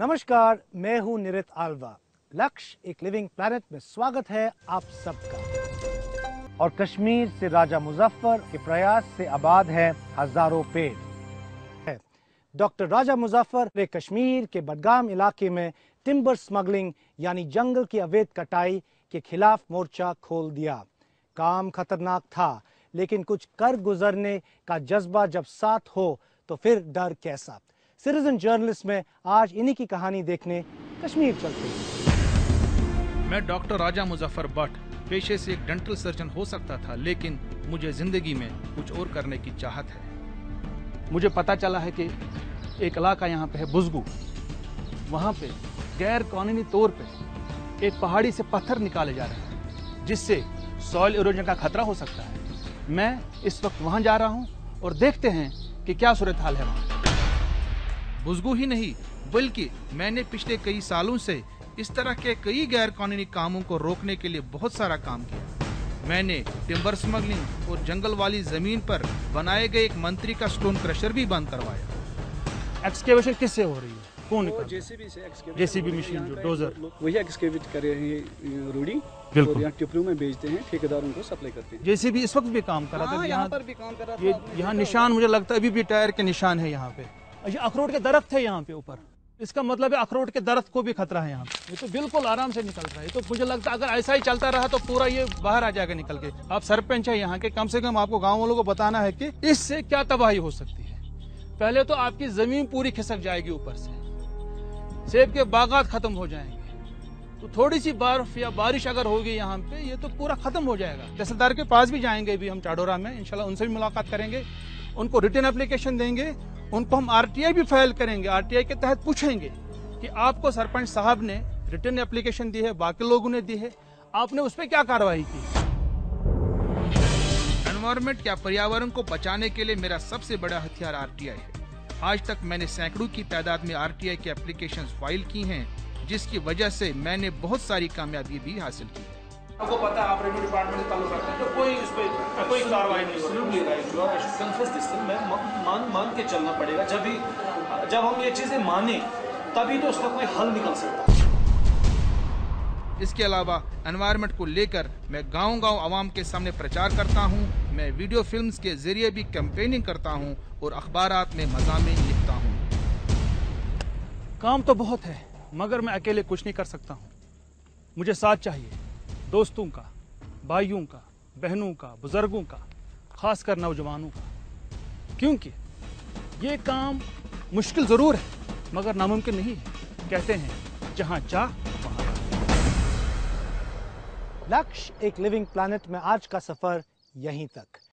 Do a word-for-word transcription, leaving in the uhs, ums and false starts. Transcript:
नमस्कार, मैं हूं निरित आल्वा। लक्ष्य एक लिविंग प्लैनेट में स्वागत है आप सबका। और कश्मीर से राजा मुजफ्फर के प्रयास से आबाद है हजारों पेड़। डॉक्टर राजा मुजफ्फर ने कश्मीर के बडगाम इलाके में टिम्बर स्मगलिंग यानी जंगल की अवैध कटाई के खिलाफ मोर्चा खोल दिया। काम खतरनाक था, लेकिन कुछ कर गुजरने का जज्बा जब साथ हो तो फिर डर कैसा। सिटीजन जर्नलिस्ट में आज इन्हीं की कहानी देखने कश्मीर चलते हैं। मैं डॉक्टर राजा मुजफ्फर भट्ट पेशे से एक डेंटल सर्जन हो सकता था, लेकिन मुझे जिंदगी में कुछ और करने की चाहत है। मुझे पता चला है कि एक इलाका यहाँ पे है बुज़गू। वहाँ पे गैर कानूनी तौर पे एक पहाड़ी से पत्थर निकाले जा रहे हैं, जिससे सॉइल इरोजन का खतरा हो सकता है। मैं इस वक्त वहाँ जा रहा हूँ और देखते हैं कि क्या सूरत हाल है वहाँ। बुज़गू ही नहीं, बल्कि मैंने पिछले कई सालों से इस तरह के कई गैर कानूनी कामों को रोकने के लिए बहुत सारा काम किया। मैंने टिम्बर स्मगलिंग और जंगल वाली जमीन पर बनाए गए एक मंत्री का स्टोन क्रशर भी बंद करवाया। एक्सकेवेशन किससे हो रही है? कौन निकाल? जेसीबी से एक्सकेवेट जेसीबी मशीन जो डोजर वही एक्सकेवेट कर रहे हैं रूडी। बिल्कुल। और यहाँ टिपरू में बेचते हैं, ठेकेदारों को सप्लाई करते हैं। जेसीबी इस वक्त भी काम कर रहा था। यहाँ पर भी काम कर रहा था। ये यहाँ निशान मुझे लगता है अभी भी टायर के निशान है यहाँ पे। ये अखरोट के दरख्त है यहाँ पे ऊपर। इसका मतलब है अखरोट के दरख्त को भी खतरा है यहाँ पे। ये तो बिल्कुल आराम से निकल रहा है। तो मुझे लगता है अगर ऐसा ही चलता रहा तो पूरा ये बाहर आ जाएगा निकल के। आप सरपंच है यहाँ के, कम से कम आपको गाँव वालों को बताना है कि इससे क्या तबाही हो सकती है। पहले तो आपकी जमीन पूरी खिसक जाएगी ऊपर से, सेब के बागात खत्म हो जाएंगे। तो थोड़ी सी बर्फ या बारिश अगर होगी यहाँ पे, ये तो पूरा खत्म हो जाएगा। तहसीलदार के पास भी जाएंगे भी हम चाडोरा में, इंशाल्लाह उनसे भी मुलाकात करेंगे, उनको रिटर्न एप्लीकेशन देंगे, उनको हम आरटीआई भी फाइल करेंगे। आरटीआई के तहत पूछेंगे कि आपको सरपंच साहब ने रिटर्न एप्लीकेशन दी है, बाकी लोगों ने दी है, आपने उस पर क्या कार्रवाई की। एनवायरमेंट या पर्यावरण को बचाने के लिए मेरा सबसे बड़ा हथियार आरटीआई है। आज तक मैंने सैकड़ों की तादाद में आरटीआई के एप्लीकेशंस फाइल की हैं, जिसकी वजह से मैंने बहुत सारी कामयाबी भी हासिल की। आपको पता है आप रेवेन्यू डिपार्टमेंट से ताल्लुक रखते हैं, तो कोई इस पे कोई कार्रवाई नहीं हो रही। मान मान के चलना पड़ेगा। जब भी जब हम ये चीजें माने तभी तो उसका कोई हल निकल सकता है। इसके अलावा एनवायरनमेंट को लेकर मैं गांव-गांव आवाम के सामने प्रचार करता हूं। मैं वीडियो फिल्म्स के जरिए भी कैंपेनिंग करता हूं और अखबारात में मज़ामीन लिखता हूं। काम तो बहुत है, मगर मैं अकेले कुछ नहीं कर सकता हूँ। मुझे साथ चाहिए, दोस्तों का, भाइयों का, बहनों का, बुजुर्गों का, खासकर नौजवानों का। क्योंकि ये काम मुश्किल जरूर है, मगर नामुमकिन नहीं है। कहते हैं जहां चाह वहां राह। लक्ष्य एक लिविंग प्लैनेट में आज का सफर यहीं तक।